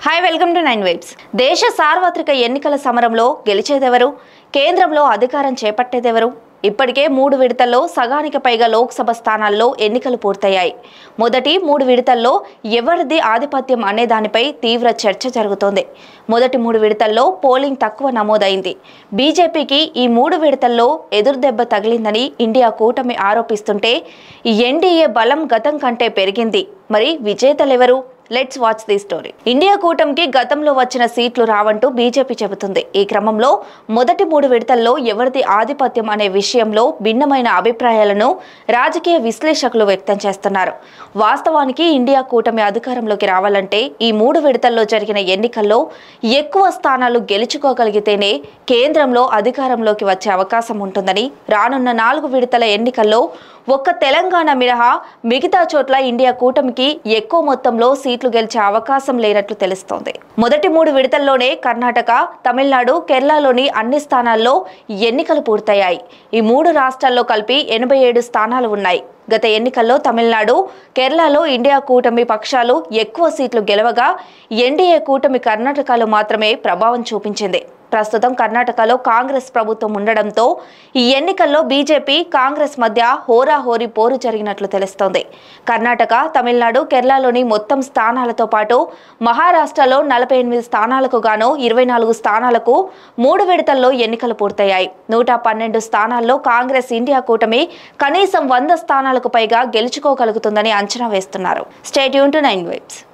Hi welcome to 9 vibes. దేశ సార్వత్రిక ఎన్నికల సమరంలో గెలిచేదెవరు? కేంద్రంలో అధికారం చేపట్టేదెవరు? ఇప్పటికే 3 విడతల్లో సగానికి పైగా లోక్సభ స్థానాల్లో ఎన్నికలు పూర్తయ్యాయి. మొదటి 3 విడతల్లో ఎవరిది ఆధిపత్యం అనే దానిపై తీవ్ర చర్చ జరుగుతోంది. మొదటి 3 విడతల్లో పోలింగ్ తక్కువ నమోదైంది. బీజేపీకి ఈ 3 విడతల్లో ఎదురుదెబ్బ తగిలిందని ఇండియా కూటమి ఆరోపిస్తుంటే ఎన్డీఏ బలం గతం కంటే పెరిగింది. మరి విజేతలెవరు? Let's watch the story. India కూటమికి గతంలో వచ్చిన సీట్లు రావంటూ బీజేపీ చెబుతుంది. ఈ క్రమంలో మొదటి 3 విడతల్లో ఎవరిది ఆధిపత్యం అనే విషయంలో భిన్నమైన అభిప్రాయాలను రాజకీయ విశ్లేషకులు వ్యక్తం చేస్తున్నారు. వాస్తవానికి ఇండియా కూటమి అధికారంలోకి రావాలంటే ఈ 3 విడతల్లో జరిగిన ఎన్నికల్లో ఎక్కువ స్థానాలు గెలుచుకోగలిగితేనే కేంద్రంలో అధికారంలోకి వచ్చే అవకాశం ఉంటుందని, రానున్న 4 విడతల ఎన్నికల్లో ఒక్క తెలంగాణ మినహా మిగతా చోట్ల ఇండియా కూటమికి ఎక్కువ మొత్తంలో సీట్లు గెలిచే అవకాశం లేనట్లు తెలుస్తోంది. మొదటి 3 విడతల్లోనే కర్ణాటక, తమిళనాడు, కేరళలోని అన్ని స్థానాల్లో ఎన్నికలు పూర్తయ్యాయి. ఈ 3 రాష్ట్రాల్లో కలిపి 87 స్థానాలు ఉన్నాయి. గత ఎన్నికల్లో తమిళనాడు, కేరళలో ఇండియా కూటమి పక్షాలు ఎక్కువ సీట్లు గెలవగా ఎన్డీఏ కూటమి కర్ణాటకలో మాత్రమే ప్రభావం చూపించింది. ప్రస్తుతం కర్ణాటకలో కాంగ్రెస్ ప్రభుత్వం ఉండడంతో ఈ ఎన్నికల్లో బీజేపీ, కాంగ్రెస్ మధ్య హోరాహోరీ పోరు జరిగినట్లు తెలుస్తోంది. కర్ణాటక, తమిళనాడు, కేరళలోని మొత్తం స్థానాలతో పాటు మహారాష్ట్రలో 48 స్థానాలకు గాను 24 స్థానాలకు 3 విడతల్లో ఎన్నికలు పూర్తయ్యాయి. 112 స్థానాల్లో కాంగ్రెస్ ఇండియా కూటమి కనీసం 100 స్థానాలకు పైగా గెలుచుకోగలుగుతుందని అంచనా వేస్తున్నారు. Stay tune to 9 vibes.